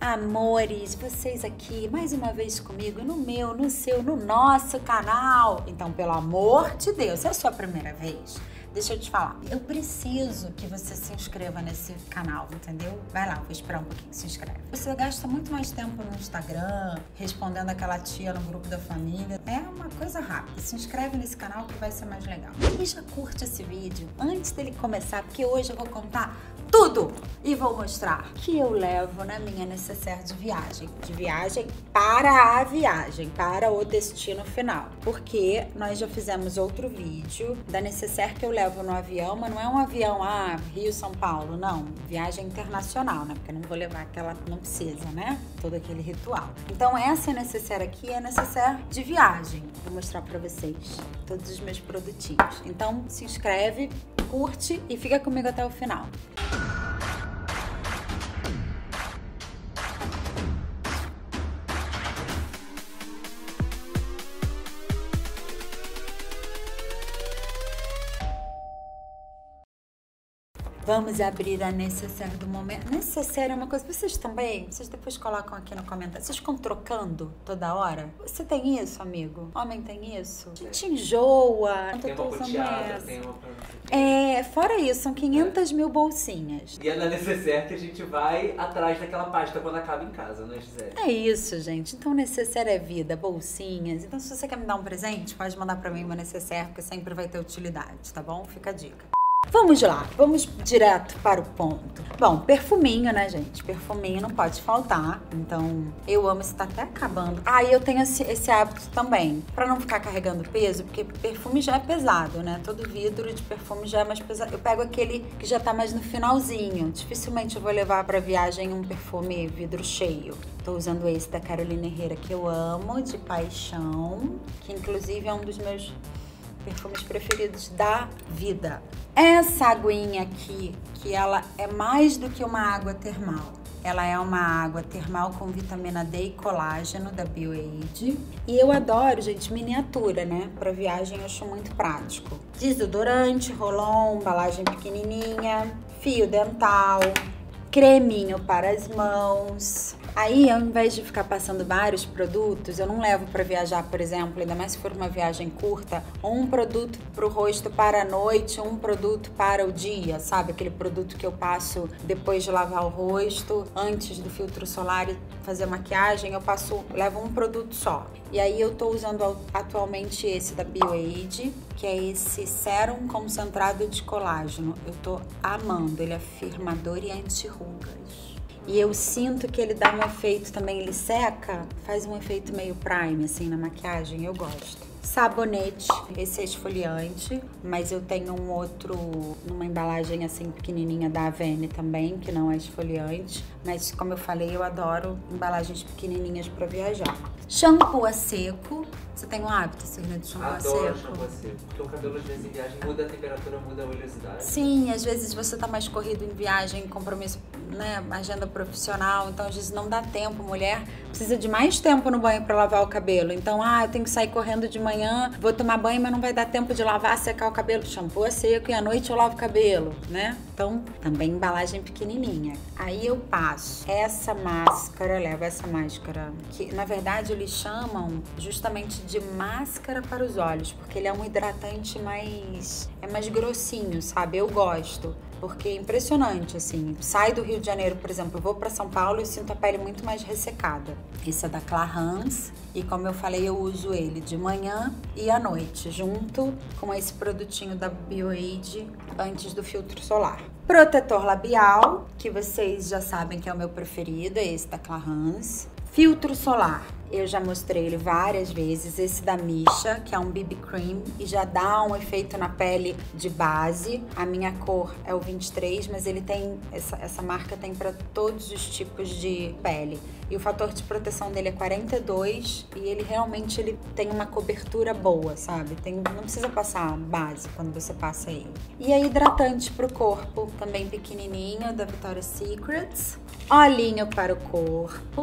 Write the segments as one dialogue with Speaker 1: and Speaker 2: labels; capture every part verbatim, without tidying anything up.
Speaker 1: Amores, vocês aqui mais uma vez comigo no meu, no seu, no nosso canal. Então, pelo amor de Deus, se é a sua primeira vez, deixa eu te falar, eu preciso que você se inscreva nesse canal, entendeu? Vai lá, vou esperar um pouquinho, se inscreve. Você gasta muito mais tempo no Instagram, respondendo aquela tia no grupo da família. É uma coisa rápida. Se inscreve nesse canal que vai ser mais legal. E já curte esse vídeo antes dele começar, porque hoje eu vou contar tudo e vou mostrar que eu levo na minha necessaire de viagem. De viagem para a viagem, para o destino final. Porque nós já fizemos outro vídeo da necessaire que eu levo no avião, mas não é um avião, ah, Rio, São Paulo, não. Viagem internacional, né? Porque eu não vou levar aquela, não precisa, né? Todo aquele ritual. Então essa necessaire aqui é necessaire de viagem. Vou mostrar pra vocês todos os meus produtinhos. Então se inscreve, curte e fica comigo até o final. Vamos abrir a necessaire do momento. Necessaire é uma coisa... Vocês também? Vocês depois colocam aqui no comentário. Vocês ficam trocando toda hora? Você tem isso, amigo? Homem tem isso? A gente enjoa.
Speaker 2: Tem uma coteada, tem uma...
Speaker 1: É, fora isso, são quinhentas mil bolsinhas.
Speaker 2: E é na necessaire que a gente vai atrás daquela pasta quando acaba em casa, né, Gisele?
Speaker 1: É isso, gente. Então, necessaire é vida, bolsinhas. Então, se você quer me dar um presente, pode mandar pra mim uma necessaire, porque sempre vai ter utilidade, tá bom? Fica a dica. Vamos lá, vamos direto para o ponto. Bom, perfuminho, né, gente? Perfuminho não pode faltar. Então, eu amo, isso tá até acabando. Ah, e eu tenho esse, esse hábito também, pra não ficar carregando peso, porque perfume já é pesado, né? Todo vidro de perfume já é mais pesado. Eu pego aquele que já tá mais no finalzinho. Dificilmente eu vou levar pra viagem um perfume vidro cheio. Tô usando esse da Carolina Herrera, que eu amo, de paixão, que inclusive é um dos meus perfumes preferidos da vida. Essa aguinha aqui, que ela é mais do que uma água termal. Ela é uma água termal com vitamina D e colágeno da Bioaid. E eu adoro, gente, miniatura, né? Pra viagem eu acho muito prático. Desodorante, roll-on, embalagem pequenininha, fio dental, creminho para as mãos. Aí, ao invés de ficar passando vários produtos, eu não levo para viajar, por exemplo, ainda mais se for uma viagem curta, um produto para o rosto para a noite, um produto para o dia, sabe? Aquele produto que eu passo depois de lavar o rosto, antes do filtro solar e fazer maquiagem, eu passo, levo um produto só. E aí eu tô usando atualmente esse da Bioaid, que é esse sérum concentrado de colágeno. Eu tô amando, ele é firmador e anti-rugas. E eu sinto que ele dá um efeito também, ele seca, faz um efeito meio prime, assim, na maquiagem, eu gosto. Sabonete, esse é esfoliante, mas eu tenho um outro numa embalagem assim pequenininha da Avene também, que não é esfoliante. Mas como eu falei, eu adoro embalagens pequenininhas para viajar. Shampoo a seco. Você tem um hábito, Serena, de shampoo a seco?
Speaker 2: Adoro shampoo a seco, porque o cabelo às vezes em viagem muda a temperatura, muda a oleosidade.
Speaker 1: Sim, às vezes você tá mais corrido em viagem, compromisso, né, agenda profissional, então às vezes não dá tempo, mulher precisa de mais tempo no banho para lavar o cabelo. Então, ah, eu tenho que sair correndo de manhã, vou tomar banho, mas não vai dar tempo de lavar, secar o cabelo. Shampoo a seco e à noite eu lavo o cabelo, né? Então, também embalagem pequenininha. Aí eu passo essa máscara, levo essa máscara, que na verdade eles chamam justamente de máscara para os olhos, porque ele é um hidratante mais, é mais grossinho, sabe? Eu gosto. Porque é impressionante, assim. Sai do Rio de Janeiro, por exemplo, eu vou para São Paulo e sinto a pele muito mais ressecada. Esse é da Clarins e, como eu falei, eu uso ele de manhã e à noite, junto com esse produtinho da Bioaid antes do filtro solar. Protetor labial, que vocês já sabem que é o meu preferido, é esse da Clarins. Filtro solar. Eu já mostrei ele várias vezes, esse da Misha, que é um B B Cream e já dá um efeito na pele de base. A minha cor é o vinte e três, mas ele tem, essa, essa marca tem para todos os tipos de pele. E o fator de proteção dele é quarenta e dois e ele realmente ele tem uma cobertura boa, sabe? Tem, não precisa passar base quando você passa ele. E é hidratante pro corpo, também pequenininho, da Victoria's Secret. Olhinho para o corpo.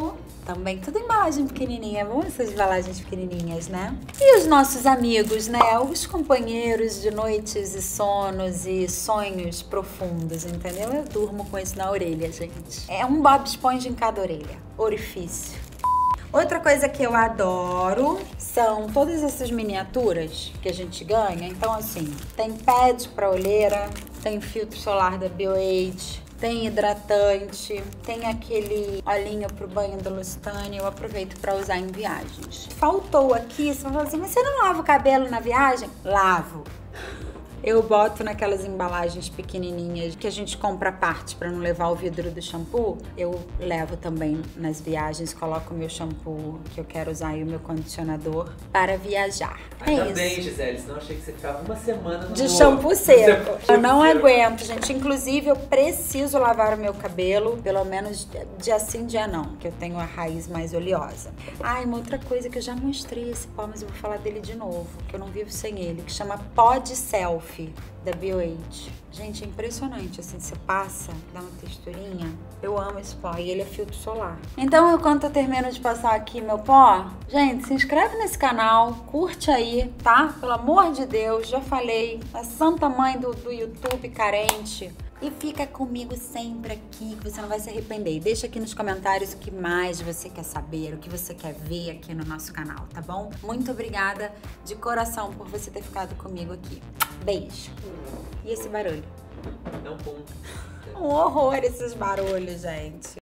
Speaker 1: também. Tudo embalagem pequenininha. Vamos essas embalagens pequenininhas, né? E os nossos amigos, né? Os companheiros de noites e sonos e sonhos profundos, entendeu? Eu durmo com isso na orelha, gente. É um Bob Esponja em cada orelha. Orifício. Outra coisa que eu adoro são todas essas miniaturas que a gente ganha. Então, assim, tem pad pra olheira, tem filtro solar da BioAge, tem hidratante, tem aquele olhinho pro banho da Lusitânia. Eu aproveito pra usar em viagens. Faltou aqui, você vai falar assim, mas você não lava o cabelo na viagem? Lavo. Eu boto naquelas embalagens pequenininhas que a gente compra à parte para não levar o vidro do shampoo. Eu levo também nas viagens, coloco o meu shampoo que eu quero usar e o meu condicionador para viajar. É
Speaker 2: Ainda
Speaker 1: isso.
Speaker 2: bem, Gisele, senão eu achei que você ficava uma semana no
Speaker 1: De shampoo
Speaker 2: no
Speaker 1: seco.
Speaker 2: shampoo
Speaker 1: Eu não
Speaker 2: seco.
Speaker 1: aguento, gente. Inclusive, eu preciso lavar o meu cabelo, pelo menos dia sim, dia não, que eu tenho a raiz mais oleosa. Ah, e uma outra coisa que eu já mostrei esse pó, mas eu vou falar dele de novo, que eu não vivo sem ele, que chama Pó de Selfie da BioAge. Gente, é impressionante, assim, você passa, dá uma texturinha. Eu amo esse pó e ele é filtro solar. Então, enquanto eu termino de passar aqui meu pó, gente, se inscreve nesse canal, curte aí, tá? Pelo amor de Deus, já falei, a santa mãe do, do YouTube carente. E fica comigo sempre aqui, que você não vai se arrepender. E deixa aqui nos comentários o que mais você quer saber, o que você quer ver aqui no nosso canal, tá bom? Muito obrigada de coração por você ter ficado comigo aqui. Beijo. E esse barulho?
Speaker 2: É um ponto.
Speaker 1: Um horror esses barulhos, gente.